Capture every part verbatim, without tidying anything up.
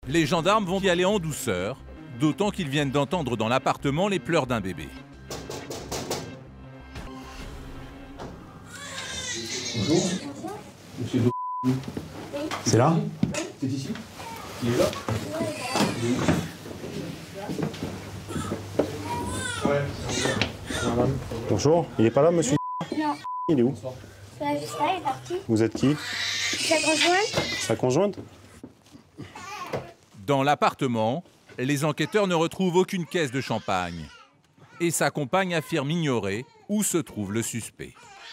Les gendarmes vont y aller en douceur, d'autant qu'ils viennent d'entendre dans l'appartement les pleurs d'un bébé. Bonjour. Monsieur Do... C'est là? C'est ici? Il est là? Il est où? Ouais. Bonjour, il est pas là, monsieur? Non. Il est où? Bah, je sais pas, il est parti. Vous êtes qui? Sa conjointe. Sa conjointe? Dans l'appartement, les enquêteurs ne retrouvent aucune caisse de champagne. Et sa compagne affirme ignorer où se trouve le suspect.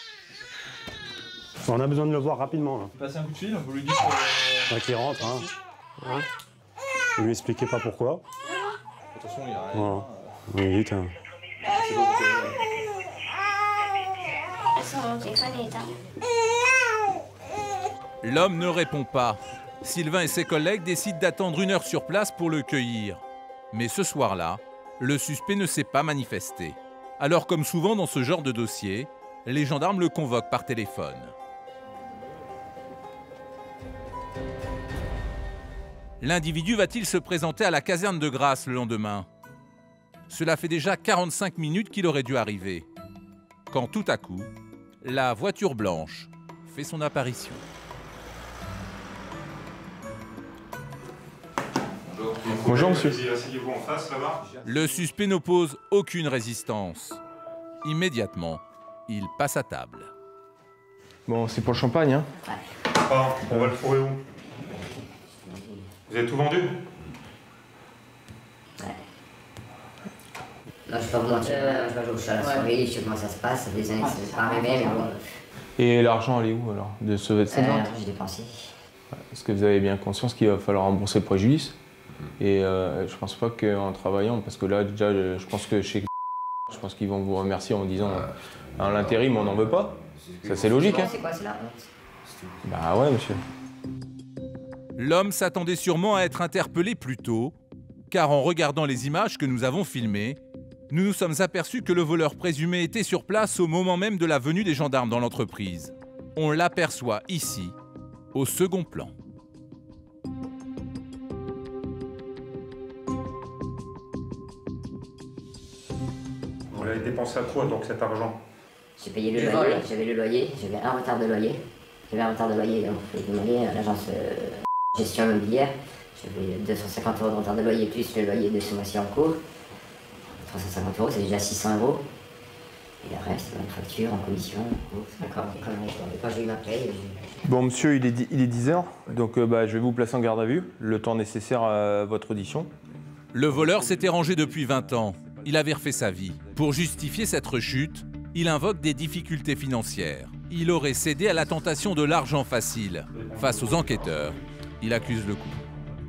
On a besoin de le voir rapidement, là. Passez un coup de fil, vous lui dites... Euh... Ouais, qu'il rentre, hein. hein Vous lui expliquez pas pourquoi. Attention, il y a rien. Voilà. Oui, vite, hein. Son téléphone est éteint. L'homme ne répond pas. Sylvain et ses collègues décident d'attendre une heure sur place pour le cueillir. Mais ce soir-là, le suspect ne s'est pas manifesté. Alors, comme souvent dans ce genre de dossier, les gendarmes le convoquent par téléphone. L'individu va-t-il se présenter à la caserne de Grasse le lendemain? Cela fait déjà quarante-cinq minutes qu'il aurait dû arriver. Quand tout à coup, la voiture blanche fait son apparition. Bonjour, monsieur. Asseyez-vous en face, là-bas. Le suspect n'oppose aucune résistance. Immédiatement, il passe à table. Bon, c'est pour le champagne, hein? Ah, on va le trouver où? Vous avez tout vendu? Ouais. Non, je vais pas vous mentir, euh, je vais jouer à la soirée, je sais comment ça se passe, ça fait des années que ça n'est pas arrivé, mais bon. Et l'argent, elle est où, alors? De ce Euh, cette vente? j'ai dépensé. Est-ce que vous avez bien conscience qu'il va falloir rembourser le préjudice? Et euh, je pense pas qu'en travaillant, parce que là, déjà, je pense que chez... Je pense qu'ils vont vous remercier en disant « à l'intérim, on n'en veut pas ». Ça, c'est logique, hein? C'est quoi, c'est la honte? Bah ouais, monsieur. L'homme s'attendait sûrement à être interpellé plus tôt, car en regardant les images que nous avons filmées, nous nous sommes aperçus que le voleur présumé était sur place au moment même de la venue des gendarmes dans l'entreprise. On l'aperçoit ici, au second plan. Vous l'avez dépensé à quoi, donc, cet argent? J'ai payé le loyer, j'avais le loyer, j'avais un retard de loyer. J'avais un retard de loyer, donc j'ai demandé à l'agence euh, gestion immobilière. J'avais deux cent cinquante euros de retard de loyer, plus le loyer de ce mois-ci en cours. trois cent cinquante euros, c'est déjà six cents euros. Et le reste, une facture en commission. D'accord. Quand j'ai eu ma paye, j'ai... Bon, monsieur, il est, il est dix heures, donc euh, bah, je vais vous placer en garde à vue, le temps nécessaire à votre audition. Le voleur s'était rangé depuis vingt ans. Il avait refait sa vie. Pour justifier cette rechute, il invoque des difficultés financières. Il aurait cédé à la tentation de l'argent facile. Face aux enquêteurs, il accuse le coup.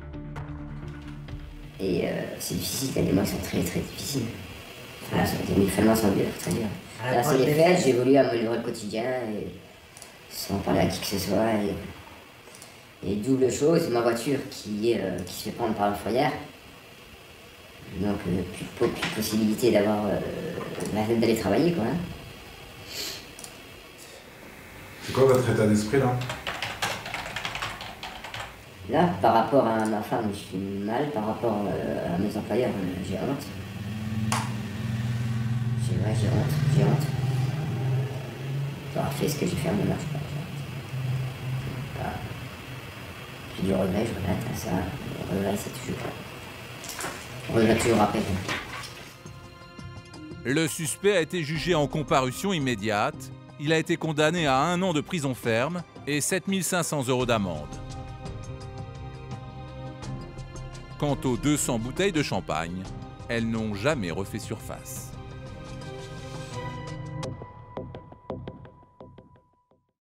Et euh, c'est difficile, les mois sont très très difficiles. Voilà, les fins de mois sont durs, très durs. Là, c'est les fêtes, j'ai voulu améliorer le quotidien, et sans parler à qui que ce soit. Et, et double chose, ma voiture qui, euh, qui se fait prendre par le foyer. Donc, euh, plus, plus de possibilité d'avoir euh, d'aller travailler, quoi. Hein. C'est quoi votre état d'esprit, là? Là, par rapport à ma femme, je suis mal. Par rapport euh, à mes employeurs, euh, j'ai honte. J'ai ouais, j'ai honte, j'ai honte. D'avoir fait ce que j'ai fait à mon âge, quoi. Bah, j'ai du regret, je regrette, hein, ça. Le regret, c'est toujours... On regrette toujours après. Le suspect a été jugé en comparution immédiate. Il a été condamné à un an de prison ferme et sept mille cinq cents euros d'amende. Quant aux deux cents bouteilles de champagne, elles n'ont jamais refait surface.